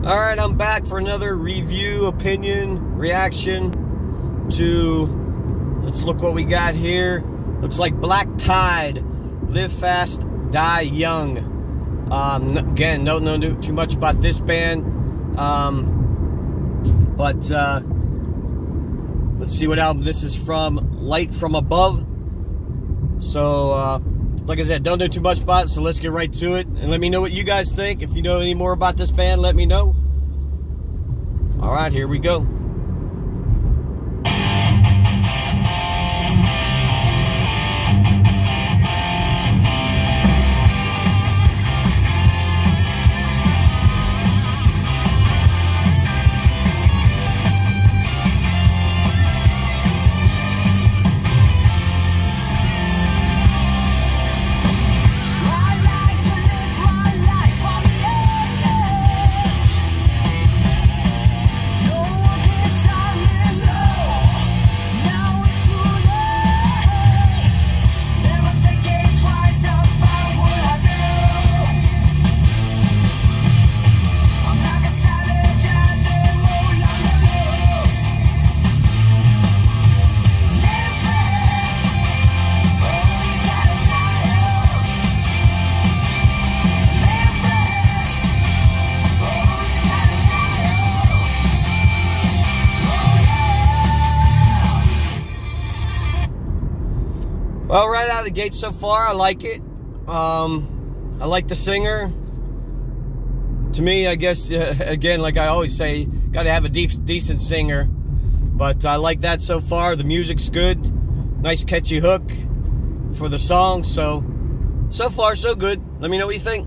Alright, I'm back for another review, opinion, reaction to, let's look what we got here. Looks like Black Tide, Live Fast, Die Young. Again, don't know too much about this band. But let's see what album this is from. Light from Above. So, like I said, don't know too much about it, so let's get right to it. And let me know what you guys think. If you know any more about this band, let me know. Alright, here we go. Well, right out of the gate so far, I like it. I like the singer. To me, I guess, again, like I always say, got to have a decent singer. But I like that so far. The music's good. Nice catchy hook for the song. So far, so good. Let me know what you think.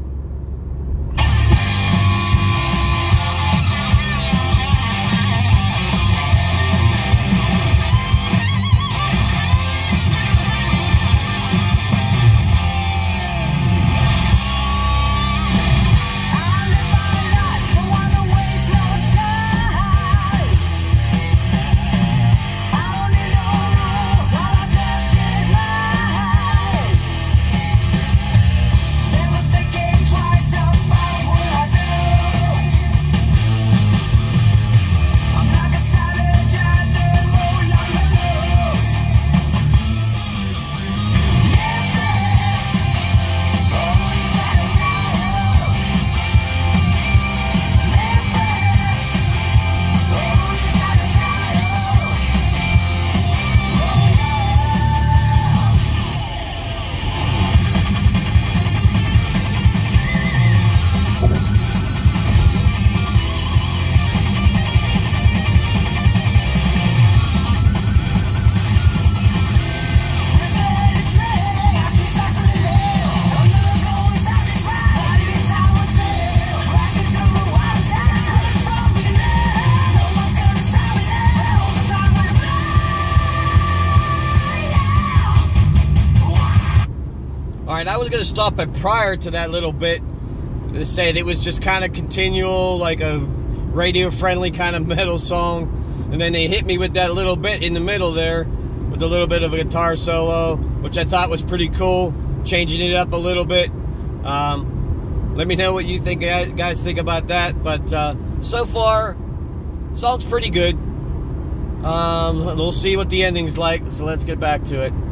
Alright, I was going to stop it prior to that little bit to say that it was just kind of continual, like a radio-friendly kind of metal song. And then they hit me with that little bit in the middle there with a little bit of a guitar solo, which I thought was pretty cool, changing it up a little bit. Let me know what you think, guys think about that. But so far, song's pretty good. We'll see what the ending's like, so let's get back to it.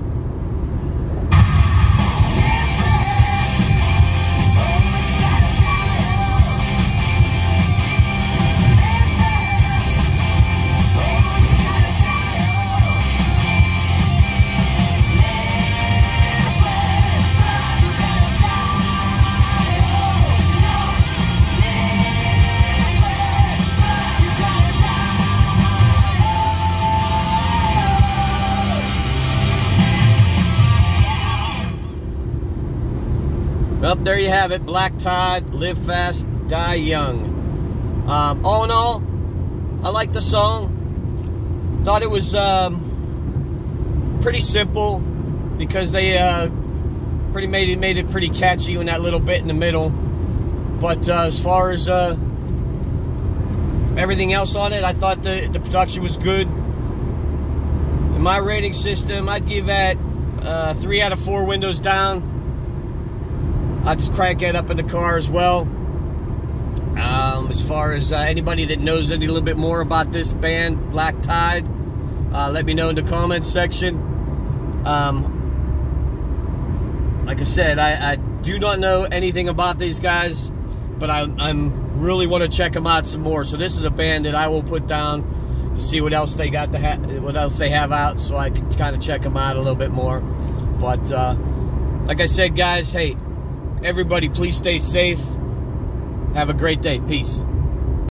Well, there you have it. Black Tide, Live Fast, Die Young. All in all, I like the song. Thought it was pretty simple because they made it pretty catchy in that little bit in the middle. But as far as everything else on it, I thought the production was good. In my rating system, I'd give that 3 out of 4 windows down. I'd just crank it up in the car as well. As far as anybody that knows any little bit more about this band, Black Tide, let me know in the comments section. Like I said, I do not know anything about these guys, but I'm really want to check them out some more. So this is a band that I will put down to see what else they got what else they have out, so I can kind of check them out a little bit more. But like I said, guys, hey, everybody, please stay safe. Have a great day. Peace.